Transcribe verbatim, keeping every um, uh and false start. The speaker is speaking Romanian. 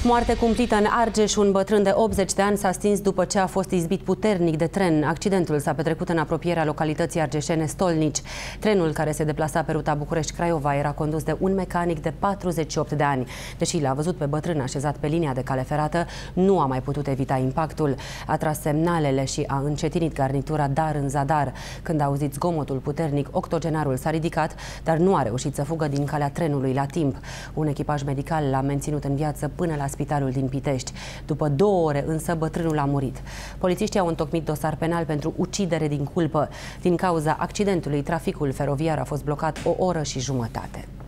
Moarte cumplită în Argeș. Un bătrân de optzeci de ani s-a stins după ce a fost izbit puternic de tren. Accidentul s-a petrecut în apropierea localității argeșene Stolnici. Trenul care se deplasa pe ruta București-Craiova era condus de un mecanic de patruzeci și opt de ani. Deși l-a văzut pe bătrân așezat pe linia de cale ferată, nu a mai putut evita impactul. A tras semnalele și a încetinit garnitura dar în zadar. Când a auzit zgomotul puternic, octogenarul s-a ridicat, dar nu a reușit să fugă din calea trenului la timp. Un echipaj medical l-a menținut în viață până la spitalul din Pitești. După două ore însă bătrânul a murit. Polițiștii au întocmit dosar penal pentru ucidere din culpă. Din cauza accidentului, traficul feroviar a fost blocat o oră și jumătate.